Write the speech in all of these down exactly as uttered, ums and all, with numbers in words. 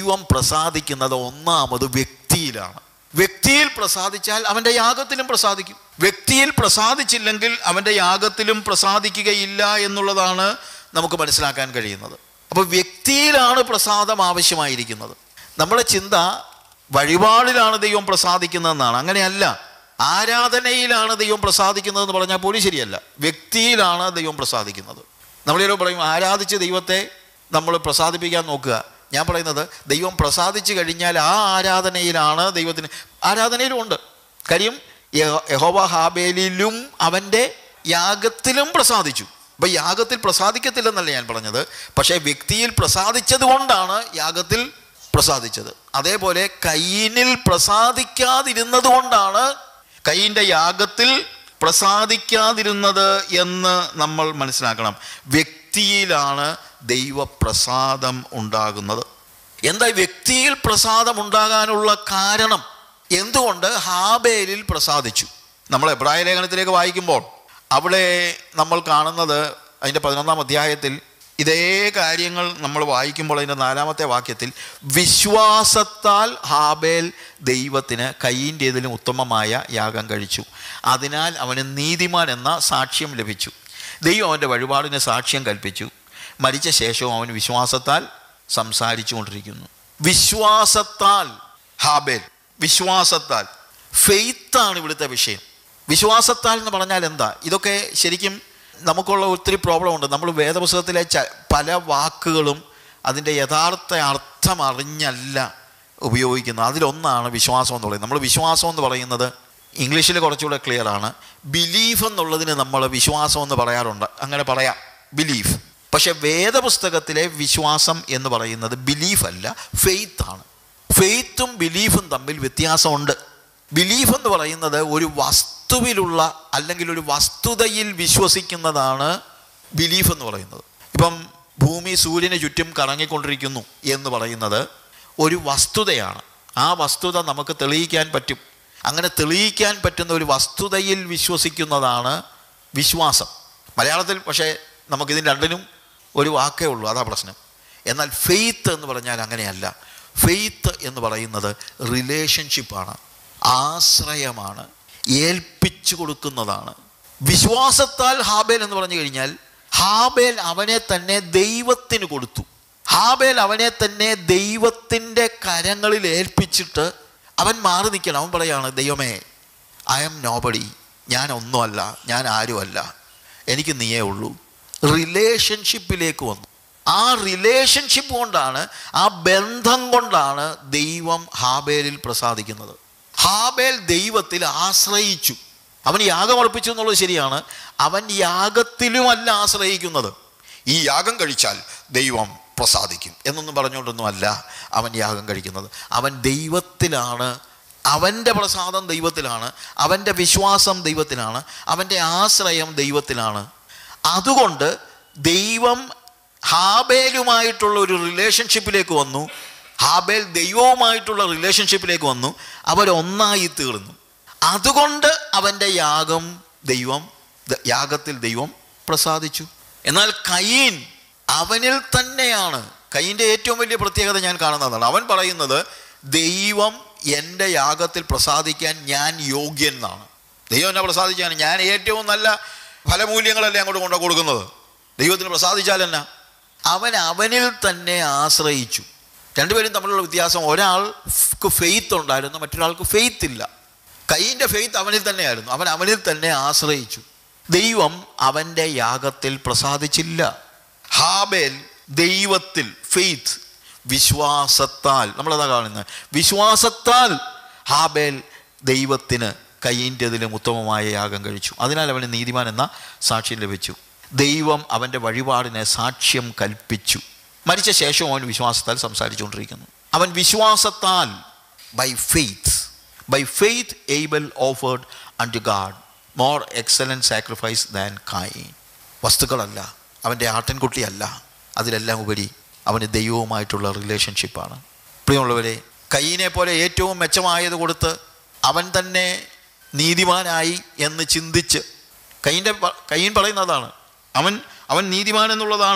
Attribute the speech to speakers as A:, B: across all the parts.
A: ദൈവം പ്രസാദിക്കുന്നത് ഒന്നാമത് വ്യക്തിയിലാണ്. വ്യക്തിയിൽ പ്രസാദിച്ചാൽ അവൻ്റെ യാഗത്തിലും പ്രസാദിക്കും. വ്യക്തിയിൽ പ്രസാദിച്ചില്ലെങ്കിൽ അവൻ്റെ യാഗത്തിലും പ്രസാദിക്കുകയില്ല എന്നുള്ളതാണ് നമുക്ക് മനസ്സിലാക്കാൻ കഴിയുന്നത്. അപ്പോൾ വ്യക്തിയിലാണ് പ്രസാദം ആവശ്യമായിരിക്കുന്നത്. നമ്മുടെ ചിന്ത വഴിപാടിലാണ് ദൈവം പ്രസാദിക്കുന്നതെന്നാണ്. അങ്ങനെയല്ല. ആരാധനയിലാണ് ദൈവം പ്രസാദിക്കുന്നതെന്ന് പറഞ്ഞാൽ പോലും ശരിയല്ല. വ്യക്തിയിലാണ് ദൈവം പ്രസാദിക്കുന്നത്. നമ്മളിലോ പറയും ആരാധിച്ച് ദൈവത്തെ നമ്മൾ പ്രസാദിപ്പിക്കാൻ നോക്കുക. ഞാൻ പറയുന്നത് ദൈവം പ്രസാദിച്ചു കഴിഞ്ഞാൽ ആ ആരാധനയിലാണ് ദൈവത്തിന്. ആരാധനയിലും ഉണ്ട്. കാര്യം യഹോവ ഹാബേലിലും അവൻ്റെ യാഗത്തിലും പ്രസാദിച്ചു. അപ്പം യാഗത്തിൽ പ്രസാദിക്കത്തില്ലെന്നല്ല ഞാൻ പറഞ്ഞത്, പക്ഷേ വ്യക്തിയിൽ പ്രസാദിച്ചത് കൊണ്ടാണ് യാഗത്തിൽ പ്രസാദിച്ചത്. അതേപോലെ കയീനിൽ പ്രസാദിക്കാതിരുന്നത് കൊണ്ടാണ് കയീൻ്റെ യാഗത്തിൽ പ്രസാദിക്കാതിരുന്നത് എന്ന് നമ്മൾ മനസ്സിലാക്കണം. വ്യക്തിയിലാണ് ദൈവപ്രസാദം ഉണ്ടാകുന്നത്. എന്താ വ്യക്തിയിൽ പ്രസാദം ഉണ്ടാകാനുള്ള കാരണം? എന്തുകൊണ്ട് ഹാബേലിൽ പ്രസാദിച്ചു? നമ്മൾ എബ്രായ ലേഖനത്തിലേക്ക് വായിക്കുമ്പോൾ അവിടെ നമ്മൾ കാണുന്നത് അതിൻ്റെ പതിനൊന്നാം അധ്യായത്തിൽ ഇതേ കാര്യങ്ങൾ നമ്മൾ വായിക്കുമ്പോൾ അതിൻ്റെ നാലാമത്തെ വാക്യത്തിൽ വിശ്വാസത്താൽ ഹാബേൽ ദൈവത്തിന് കയീൻ്റേതിലും ഉത്തമമായ യാഗം കഴിച്ചു, അതിനാൽ അവന് നീതിമാൻ എന്ന സാക്ഷ്യം ലഭിച്ചു. ദൈവം അവൻ്റെ വഴിപാടിന് സാക്ഷ്യം കൽപ്പിച്ചു. മരിച്ച ശേഷവും അവൻ വിശ്വാസത്താൽ സംസാരിച്ചു കൊണ്ടിരിക്കുന്നു. വിശ്വാസത്താൽ ഹാബേൽ, വിശ്വാസത്താൽ, ഫെയ്ത്താണ് ഇവിടുത്തെ വിഷയം. വിശ്വാസത്താൽ എന്ന് പറഞ്ഞാൽ എന്താ? ഇതൊക്കെ ശരിക്കും നമുക്കുള്ള ഒത്തിരി പ്രോബ്ലം ഉണ്ട്. നമ്മൾ വേദപുസ്തകത്തിലെ ച പല വാക്കുകളും അതിൻ്റെ യഥാർത്ഥ അർത്ഥം അറിഞ്ഞല്ല ഉപയോഗിക്കുന്നത്. അതിലൊന്നാണ് വിശ്വാസം എന്ന് പറയുന്നത്. നമ്മൾ വിശ്വാസം എന്ന് പറയുന്നത് ഇംഗ്ലീഷിൽ കുറച്ചുകൂടെ ക്ലിയർ ആണ്. ബിലീഫ് എന്നുള്ളതിന് നമ്മൾ വിശ്വാസം എന്ന് പറയാറുണ്ട്. അങ്ങനെ പറയാം, ബിലീഫ്. പക്ഷെ വേദപുസ്തകത്തിലെ വിശ്വാസം എന്ന് പറയുന്നത് ബിലീഫ് അല്ല, ഫെയ്ത്ത് ആണ്. ഫെയ്ത്തും ബിലീഫും തമ്മിൽ വ്യത്യാസമുണ്ട്. ബിലീഫ് എന്ന് പറയുന്നത് ഒരു വസ്തുവിലുള്ള അല്ലെങ്കിൽ ഒരു വസ്തുതയിൽ വിശ്വസിക്കുന്നതാണ് ബിലീഫ് എന്ന് പറയുന്നത്. ഇപ്പം ഭൂമി സൂര്യന് ചുറ്റും കറങ്ങിക്കൊണ്ടിരിക്കുന്നു എന്ന് പറയുന്നത് ഒരു വസ്തുതയാണ്. ആ വസ്തുത നമുക്ക് തെളിയിക്കാൻ പറ്റും. അങ്ങനെ തെളിയിക്കാൻ പറ്റുന്ന ഒരു വസ്തുതയിൽ വിശ്വസിക്കുന്നതാണ് വിശ്വാസം. മലയാളത്തിൽ പക്ഷേ നമുക്കിതിന് രണ്ടിനും ഒരു വാക്കേ ഉള്ളൂ, അതാ പ്രശ്നം. എന്നാൽ ഫെയ്ത്ത് എന്ന് പറഞ്ഞാൽ അങ്ങനെയല്ല. ഫെയ്ത്ത് എന്ന് പറയുന്നത് റിലേഷൻഷിപ്പാണ്, ആശ്രയമാണ്, ഏൽപ്പിച്ചു കൊടുക്കുന്നതാണ്. വിശ്വാസത്താൽ ഹാബേൽ എന്ന് പറഞ്ഞു കഴിഞ്ഞാൽ ഹാബേൽ അവനെ തന്നെ ദൈവത്തിന് കൊടുത്തു. ഹാബേൽ അവനെ തന്നെ ദൈവത്തിൻ്റെ കരങ്ങളിൽ ഏൽപ്പിച്ചിട്ട് അവൻ മാറി നിൽക്കണം. അവൻ പറയാണ്, ദൈവമേ, ഐ എം നോബഡി, ഞാൻ ഒന്നുമല്ല, ഞാൻ ആരുമല്ല, എനിക്ക് നീയേ ഉള്ളൂ. റിലേഷൻഷിപ്പിലേക്ക് വന്നു. ആ റിലേഷൻഷിപ്പ് കൊണ്ടാണ്, ആ ബന്ധം കൊണ്ടാണ് ദൈവം ഹാബേലിൽ പ്രസാദിക്കുന്നത്. ഹാബേൽ ദൈവത്തിൽ ആശ്രയിച്ചു. അവൻ യാഗം അർപ്പിച്ചു എന്നുള്ളത് ശരിയാണ്. അവൻ യാഗത്തിലുമല്ല ആശ്രയിക്കുന്നത്. ഈ യാഗം കഴിച്ചാൽ ദൈവം പ്രസാദിക്കും എന്നൊന്നും പറഞ്ഞുകൊണ്ടൊന്നും അല്ല അവൻ യാഗം കഴിക്കുന്നത്. അവൻ ദൈവത്തിലാണ്, അവൻ്റെ പ്രസാദം ദൈവത്തിലാണ്, അവൻ്റെ വിശ്വാസം ദൈവത്തിലാണ്, അവൻ്റെ ആശ്രയം ദൈവത്തിലാണ്. അതുകൊണ്ട് ദൈവം ഹാബേലുമായിട്ടുള്ള ഒരു റിലേഷൻഷിപ്പിലേക്ക് വന്നു. ഹാബേൽ ദൈവവുമായിട്ടുള്ള റിലേഷൻഷിപ്പിലേക്ക് വന്നു. അവരൊന്നായി തീർന്നു. അതുകൊണ്ട് അവൻ്റെ യാഗം ദൈവം യാഗത്തിൽ ദൈവം പ്രസാദിച്ചു. എന്നാൽ കയീൻ അവനിൽ തന്നെയാണ്. കയീൻ്റെ ഏറ്റവും വലിയ പ്രത്യേകത ഞാൻ കാണുന്നതാണ്. അവൻ പറയുന്നത്, ദൈവം എൻ്റെ യാഗത്തിൽ പ്രസാദിക്കാൻ ഞാൻ യോഗ്യൻ എന്നാണ്. ദൈവം എന്നെ പ്രസാദിക്കാൻ, ഞാൻ ഏറ്റവും നല്ല ഫലമൂല്യങ്ങളല്ലേ അങ്ങോട്ട് കൊണ്ടു കൊടുക്കുന്നത്. ദൈവത്തിന് പ്രസാദിച്ചാൽ എന്നാ? അവൻ അവനിൽ തന്നെ ആശ്രയിച്ചു. രണ്ടുപേരും തമ്മിലുള്ള വ്യത്യാസം, ഒരാൾക്ക് ഫെയ്ത്ത് ഉണ്ടായിരുന്നു, മറ്റൊരാൾക്ക് ഫെയ്ത്ത് ഇല്ല. കയീൻ്റെ ഫെയ്ത്ത് അവനിൽ തന്നെയായിരുന്നു. അവൻ അവനിൽ തന്നെ ആശ്രയിച്ചു. ദൈവം അവൻ്റെ യാഗത്തിൽ പ്രസാദിച്ചില്ല. ഹാബേൽ ദൈവത്തിൽ, ഫെയ്ത്ത്, വിശ്വാസത്താൽ, നമ്മളതാ കാണുന്നത്, വിശ്വാസത്താൽ ഹാബേൽ ദൈവത്തിന് കയീൻ്റെതിലും ഉത്തമമായ യാഗം കഴിച്ചു. അതിനാൽ അവന് നീതിമാൻ എന്ന സാക്ഷ്യം ലഭിച്ചു. ദൈവം അവൻ്റെ വഴിപാടിന് സാക്ഷ്യം കൽപ്പിച്ചു. മരിച്ച ശേഷവും അവൻ വിശ്വാസത്താൽ സംസാരിച്ചുകൊണ്ടിരിക്കുന്നു. അവൻ വിശ്വാസത്താൽ, by faith, by faith Abel offered unto God more excellent sacrifice than Cain. വസ്തുക്കളല്ല, അവൻ്റെ ആട്ടിൻകുട്ടിയല്ല, അതിലെല്ലാം ഉപരി അവന് ദൈവവുമായിട്ടുള്ള റിലേഷൻഷിപ്പാണ്. പ്രിയമുള്ളവരെ, കയീനെ പോലെ ഏറ്റവും മെച്ചമായത് കൊടുത്ത് അവൻ തന്നെ നീതിമാനായി എന്ന് ചിന്തിച്ച്, കയീൻ്റെ കയീൻ പറയുന്നതാണ്, അവൻ അവൻ നീതിമാൻ എന്നുള്ളതാണ്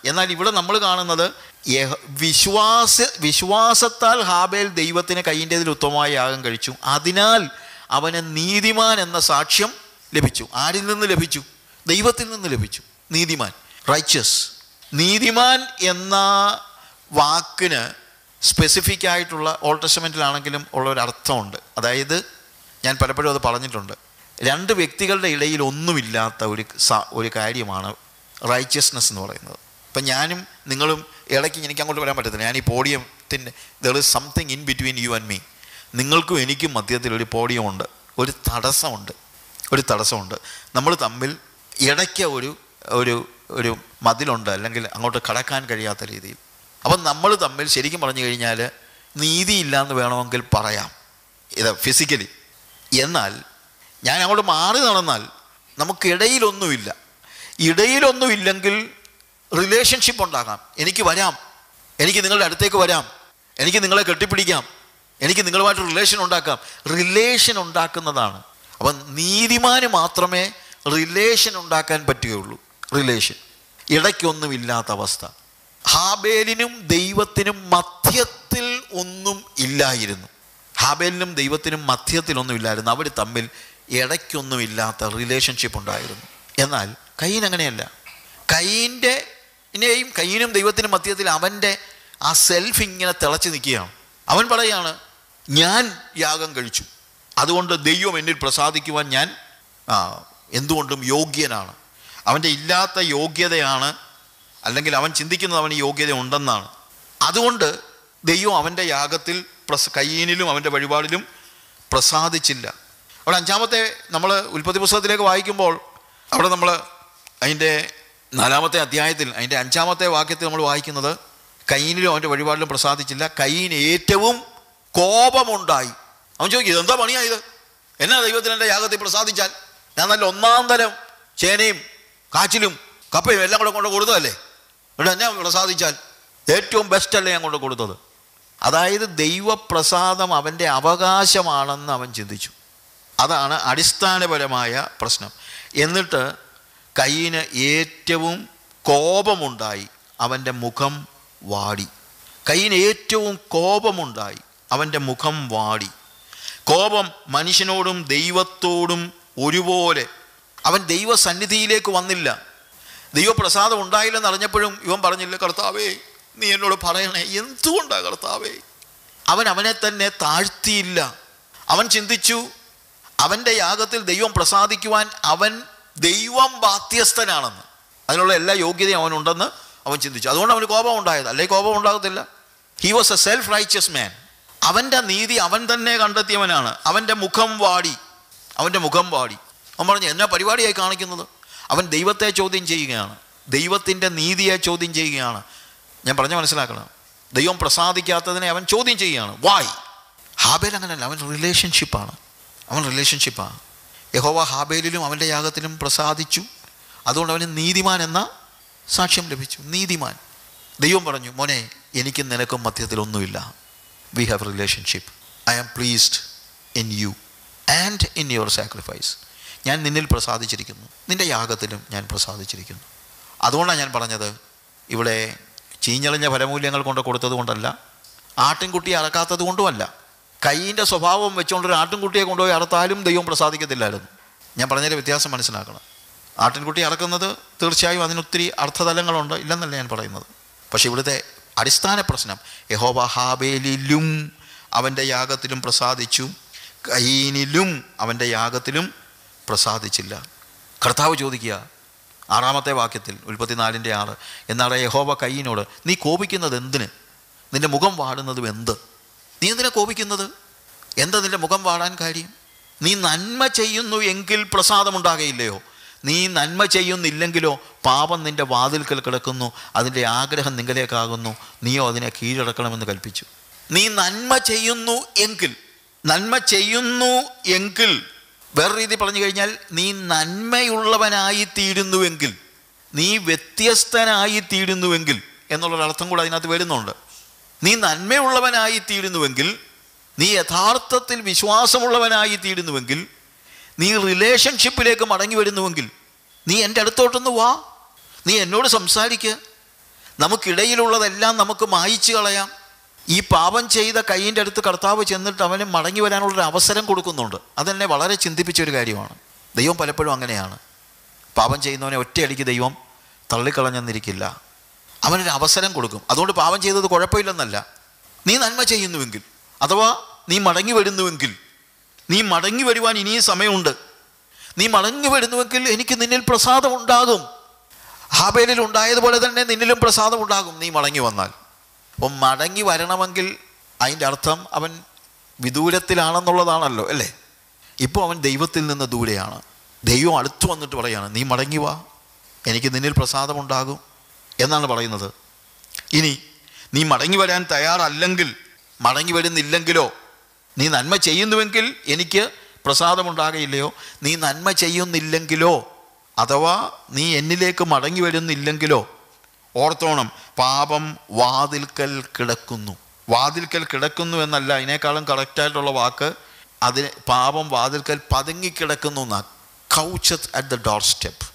A: എന്നാൽ ഇവിടെ നമ്മൾ കാണുന്നത് വിശ്വാസ വിശ്വാസത്താൽ ഹാബേൽ ദൈവത്തിന് കയ്യിൻ്റെതിൽ ഉത്തമമായ യാഗം കഴിച്ചു, അതിനാൽ അവന് നീതിമാൻ എന്ന സാക്ഷ്യം ലഭിച്ചു. ആരിൽ നിന്ന് ലഭിച്ചു? ദൈവത്തിൽ നിന്ന് ലഭിച്ചു. നീതിമാൻ, റൈച്ചസ്. നീതിമാൻ എന്ന വാക്കിന് സ്പെസിഫിക് ആയിട്ടുള്ള ഓൾഡ് ടെസ്റ്റമെൻറ്റിലാണെങ്കിലും ഉള്ളൊരർത്ഥമുണ്ട്. അതായത് ഞാൻ പലപ്പോഴും അത് പറഞ്ഞിട്ടുണ്ട്, രണ്ട് വ്യക്തികളുടെ ഇടയിൽ ഒന്നുമില്ലാത്ത ഒരു ഒരു കാര്യമാണ് റൈച്ചസ്നെസ് എന്ന് പറയുന്നത്. ഇപ്പം ഞാനും നിങ്ങളും ഇടയ്ക്ക് എനിക്ക് അങ്ങോട്ട് വരാൻ പറ്റത്തില്ല. ഞാൻ ഈ പോഡിയത്തിൻ്റെ there is something in between you and me. നിങ്ങൾക്കും എനിക്കും മധ്യത്തിൽ ഒരു പോഡിയമുണ്ട്, ഒരു തടസ്സമുണ്ട് ഒരു തടസ്സമുണ്ട് നമ്മൾ തമ്മിൽ ഇടയ്ക്ക് ഒരു ഒരു ഒരു മതിലുണ്ട്, അല്ലെങ്കിൽ അങ്ങോട്ട് കടക്കാൻ കഴിയാത്ത രീതിയിൽ. അപ്പം നമ്മൾ തമ്മിൽ ശരിക്കും പറഞ്ഞു കഴിഞ്ഞാൽ നീതിയില്ല എന്ന് വേണമെങ്കിൽ പറയാം, ഇത് ഫിസിക്കലി. എന്നാൽ ഞാൻ അങ്ങോട്ട് മാറി നടന്നാൽ നമുക്കിടയിലൊന്നുമില്ല. ഇടയിലൊന്നുമില്ലെങ്കിൽ റിലേഷൻഷിപ്പ് ഉണ്ടാകാം. എനിക്ക് വരാം, എനിക്ക് നിങ്ങളുടെ അടുത്തേക്ക് വരാം, എനിക്ക് നിങ്ങളെ കെട്ടിപ്പിടിക്കാം, എനിക്ക് നിങ്ങളുമായിട്ട് റിലേഷൻ ഉണ്ടാക്കാം. റിലേഷൻ ഉണ്ടാക്കുന്നതാണ്. അപ്പം നീതിമാന് മാത്രമേ റിലേഷൻ ഉണ്ടാക്കാൻ പറ്റുകയുള്ളൂ. റിലേഷൻ, ഇടയ്ക്കൊന്നുമില്ലാത്ത അവസ്ഥ. ഹാബേലിനും ദൈവത്തിനും മധ്യത്തിൽ ഒന്നും ഇല്ലായിരുന്നു. ഹാബേലിനും ദൈവത്തിനും മധ്യത്തിലൊന്നും ഇല്ലായിരുന്നു. അവർ തമ്മിൽ ഇടയ്ക്കൊന്നുമില്ലാത്ത റിലേഷൻഷിപ്പ് ഉണ്ടായിരുന്നു. എന്നാൽ കയീൻ അങ്ങനെയല്ല. കയീൻ്റെയും കയീനും ദൈവത്തിനും മധ്യത്തിൽ അവൻ്റെ ആ സെൽഫ് ഇങ്ങനെ തിളച്ച് നിൽക്കുകയാണ്. അവൻ പറയുകയാണ്, ഞാൻ യാഗം കഴിച്ചു, അതുകൊണ്ട് ദൈവം എന്നിൽ പ്രസാദിക്കുവാൻ ഞാൻ ആ എന്തുകൊണ്ടും യോഗ്യനാണ്. അവൻ്റെ ഇല്ലാത്ത യോഗ്യതയാണ്, അല്ലെങ്കിൽ അവൻ ചിന്തിക്കുന്നത് അവന് യോഗ്യത ഉണ്ടെന്നാണ്. അതുകൊണ്ട് ദൈവം അവൻ്റെ യാഗത്തിൽ പ്രസ കയീനിലും അവൻ്റെ വഴിപാടിലും പ്രസാദിച്ചില്ല. അവിടെ അഞ്ചാമത്തെ നമ്മൾ ഉൽപ്പത്തി പുസ്തകത്തിലേക്ക് വായിക്കുമ്പോൾ അവിടെ നമ്മൾ അതിൻ്റെ നാലാമത്തെ അധ്യായത്തിൽ അതിൻ്റെ അഞ്ചാമത്തെ വാക്യത്തിൽ നമ്മൾ വായിക്കുന്നത് കയീനിലും അവൻ്റെ വഴിപാടിലും പ്രസാദിച്ചില്ല, കയീൻ ഏറ്റവും കോപമുണ്ടായി. അവൻ ചോദിക്കും, ഇതെന്താ പണിയായത്? എന്നാ ദൈവത്തിന് എൻ്റെ യാഗത്തിൽ പ്രസാദിച്ചാൽ? ഞാൻ നല്ല ഒന്നാം തരം ചേനയും കാച്ചിലും കപ്പയും എല്ലാം കൂടെ കൊണ്ട് കൊടുത്തതല്ലേ, ഇവിടെ എന്നാ പ്രസാദിച്ചാൽ? ഏറ്റവും ബെസ്റ്റല്ലേ ഞാൻ കൊണ്ട് കൊടുത്തത്. അതായത് ദൈവപ്രസാദം അവൻ്റെ അവകാശമാണെന്ന് അവൻ ചിന്തിച്ചു. അതാണ് അടിസ്ഥാനപരമായ പ്രശ്നം. എന്നിട്ട് കയീന് ഏറ്റവും കോപമുണ്ടായി, അവൻ്റെ മുഖം വാടി. കയീന് ഏറ്റവും കോപമുണ്ടായി, അവൻ്റെ മുഖം വാടി. കോപം മനുഷ്യനോടും ദൈവത്തോടും ഒരുപോലെ. അവൻ ദൈവസന്നിധിയിലേക്ക് വന്നില്ല. ദൈവപ്രസാദം ഉണ്ടായില്ലെന്ന് അറിഞ്ഞപ്പോഴും ഇവൻ പറഞ്ഞില്ല, കർത്താവേ നീ എന്നോട് പറയണേ, എന്തുകൊണ്ടാണ് കർത്താവേ? അവൻ അവനെ തന്നെ താഴ്ത്തിയില്ല. അവൻ ചിന്തിച്ചു അവൻ്റെ യാഗത്തിൽ ദൈവം പ്രസാദിക്കുവാൻ അവൻ ദൈവം ബാധ്യസ്ഥനാണെന്ന്, അതിനുള്ള എല്ലാ യോഗ്യതയും അവനുണ്ടെന്ന് അവൻ ചിന്തിച്ചു. അതുകൊണ്ട് അവന് കോപം ഉണ്ടായത്, അല്ലെങ്കിൽ കോപം ഉണ്ടാകത്തില്ല. He was a self righteous man. അവൻ്റെ നീതി അവൻ തന്നെ കണ്ടെത്തിയവനാണ്. അവൻ്റെ മുഖം വാടി, അവൻ്റെ മുഖം വാടി. അവൻ പറഞ്ഞു, എന്നാ പരിപാടിയായി കാണിക്കുന്നത്? അവൻ ദൈവത്തെ ചോദ്യം ചെയ്യുകയാണ്, ദൈവത്തിൻ്റെ നീതിയെ ചോദ്യം ചെയ്യുകയാണ്. ഞാൻ പറഞ്ഞ മനസ്സിലാക്കണം, ദൈവം പ്രസാദിക്കാത്തതിനെ അവൻ ചോദ്യം ചെയ്യുകയാണ്. വായ്. ഹാബേൽ അങ്ങനെയല്ല, അവൻ റിലേഷൻഷിപ്പാണ്, അവൻ റിലേഷൻഷിപ്പാണ്. യഹോവ ഹാബേലിലും അവൻ്റെ യാഗത്തിലും പ്രസാദിച്ചു, അതുകൊണ്ട് അവന് നീതിമാൻ എന്ന സാക്ഷ്യം ലഭിച്ചു. നീതിമാൻ. ദൈവം പറഞ്ഞു, മോനെ എനിക്കും നിനക്കും മധ്യത്തിലൊന്നുമില്ല. We have relationship. I am pleased in you and in your sacrifice. ഞാൻ നിന്നിൽ പ്രസാദിച്ചിരിക്കുന്നു, നിൻ്റെ യാഗത്തിലും ഞാൻ പ്രസാദിച്ചിരിക്കുന്നു. അതുകൊണ്ടാണ് ഞാൻ പറഞ്ഞത്, ഇവിടെ ചീഞ്ഞളിഞ്ഞ ഫലമൂല്യങ്ങൾ കൊണ്ട് കൊടുത്തത് കൊണ്ടല്ല, ആട്ടിൻകുട്ടിയെ അറക്കാത്തത് കൊണ്ടുമല്ല. കയ്യിൻ്റെ സ്വഭാവം വെച്ചുകൊണ്ടൊരു ആട്ടിൻകുട്ടിയെ കൊണ്ടുപോയി അറുത്താലും ദൈവം പ്രസാദിക്കത്തില്ലായിരുന്നു. ഞാൻ പറഞ്ഞതിൻ്റെ വ്യത്യാസം മനസ്സിലാക്കണം. ആട്ടിൻകുട്ടി അറക്കുന്നത് തീർച്ചയായും അതിനൊത്തിരി അർത്ഥതലങ്ങളുണ്ട്, ഇല്ലെന്നല്ല ഞാൻ പറയുന്നത്. പക്ഷേ ഇവിടുത്തെ അടിസ്ഥാന പ്രശ്നം, യഹോവ ഹാബേലിലും അവൻ്റെ യാഗത്തിലും പ്രസാദിച്ചു, കയീനിലും അവൻ്റെ യാഗത്തിലും പ്രസാദിച്ചില്ല. കർത്താവ് ചോദിക്കുക ആറാമത്തെ വാക്യത്തിൽ, ഉൽപ്പത്തിനാലിൻ്റെ ആറ്, എന്നാണ് യഹോവ കയീനോട്, നീ കോപിക്കുന്നത് എന്തിന്? നിൻ്റെ മുഖം വാടുന്നതും എന്ത്? നീ എന്തിനാ കോപിക്കുന്നത്? എന്താ നിൻ്റെ മുഖം വാടാൻ കാര്യം? നീ നന്മ ചെയ്യുന്നു എങ്കിൽ പ്രസാദമുണ്ടാകയില്ലയോ? നീ നന്മ ചെയ്യുന്നില്ലെങ്കിലോ പാപം നിൻ്റെ വാതിൽക്കൽ കിടക്കുന്നു, അതിൻ്റെ ആഗ്രഹം നിങ്ങളിലേക്കാകുന്നു, നീയോ അതിനെ കീഴടക്കണമെന്ന് കൽപ്പിച്ചു. നീ നന്മ ചെയ്യുന്നു എങ്കിൽ, നന്മ ചെയ്യുന്നു എങ്കിൽ, വേറെ രീതി പറഞ്ഞു കഴിഞ്ഞാൽ, നീ നന്മയുള്ളവനായി തീരുന്നുവെങ്കിൽ, നീ വ്യത്യസ്തനായി തീരുന്നുവെങ്കിൽ എന്നുള്ളൊരർത്ഥം കൂടെ അതിനകത്ത് വരുന്നുണ്ട്. നീ നന്മയുള്ളവനായി തീരുന്നുവെങ്കിൽ, നീ യഥാർത്ഥത്തിൽ വിശ്വാസമുള്ളവനായി തീരുന്നുവെങ്കിൽ, നീ റിലേഷൻഷിപ്പിലേക്ക് മടങ്ങി വരുന്നുവെങ്കിൽ, നീ എൻ്റെ അടുത്തോട്ടൊന്ന് വാ, നീ എന്നോട് സംസാരിക്കുക. നമുക്കിടയിലുള്ളതെല്ലാം നമുക്ക് മായിച്ചു കളയാം. ഈ പാപം ചെയ്ത കൈയിൻ്റെ അടുത്ത് കർത്താവ് ചെന്നിട്ട് അവന് മടങ്ങി വരാനുള്ളൊരു അവസരം കൊടുക്കുന്നുണ്ട്. അതെന്നെ വളരെ ചിന്തിപ്പിച്ചൊരു കാര്യമാണ്. ദൈവം പലപ്പോഴും അങ്ങനെയാണ്. പാപം ചെയ്യുന്നവനെ ഒറ്റയടിക്ക് ദൈവം തള്ളിക്കളഞ്ഞെന്നിരിക്കില്ല, അവനൊരു അവസരം കൊടുക്കും. അതുകൊണ്ട് പാപം ചെയ്തത് കുഴപ്പമില്ലെന്നല്ല. നീ നന്മ ചെയ്യുന്നുവെങ്കിൽ, അഥവാ നീ മടങ്ങി വരുന്നുവെങ്കിൽ, നീ മടങ്ങി വരുവാൻ ഇനിയും സമയമുണ്ട്, നീ മടങ്ങി വരുന്നുവെങ്കിൽ എനിക്ക് നിന്നിൽ പ്രസാദം ഉണ്ടാകും. ഹാബേലിൽ ഉണ്ടായതുപോലെ തന്നെ നിന്നിലും പ്രസാദം ഉണ്ടാകും നീ മടങ്ങി വന്നാൽ. അപ്പം മടങ്ങി വരണമെങ്കിൽ അതിൻ്റെ അർത്ഥം അവൻ വിദൂരത്തിലാണെന്നുള്ളതാണല്ലോ, അല്ലേ? ഇപ്പോൾ അവൻ ദൈവത്തിൽ നിന്ന് ദൂരെയാണ്. ദൈവം അടുത്തു വന്നിട്ട് പറയാണ്, നീ മടങ്ങി വാ, എനിക്ക് നിന്നിൽ പ്രസാദമുണ്ടാകും എന്നാണ് പറയുന്നത്. ഇനി നീ മടങ്ങി വരാൻ തയ്യാറല്ലെങ്കിൽ, മടങ്ങി വരുന്നില്ലെങ്കിലോ, നീ നന്മ ചെയ്യുന്നുവെങ്കിൽ എനിക്ക് പ്രസാദമുണ്ടാകയില്ലയോ, നീ നന്മ ചെയ്യുന്നില്ലെങ്കിലോ, അഥവാ നീ എന്നിലേക്ക് മടങ്ങി വരുന്നില്ലെങ്കിലോ, ഓർത്തോണം, പാപം വാതിൽക്കൽ കിടക്കുന്നു. വാതിൽക്കൽ കിടക്കുന്നു എന്നല്ല, അതിനേക്കാളും കറക്റ്റായിട്ടുള്ള വാക്ക് അതിന് പാപം വാതിൽക്കൽ പതുങ്ങിക്കിടക്കുന്നു എന്നാ. Coucheth at the door step.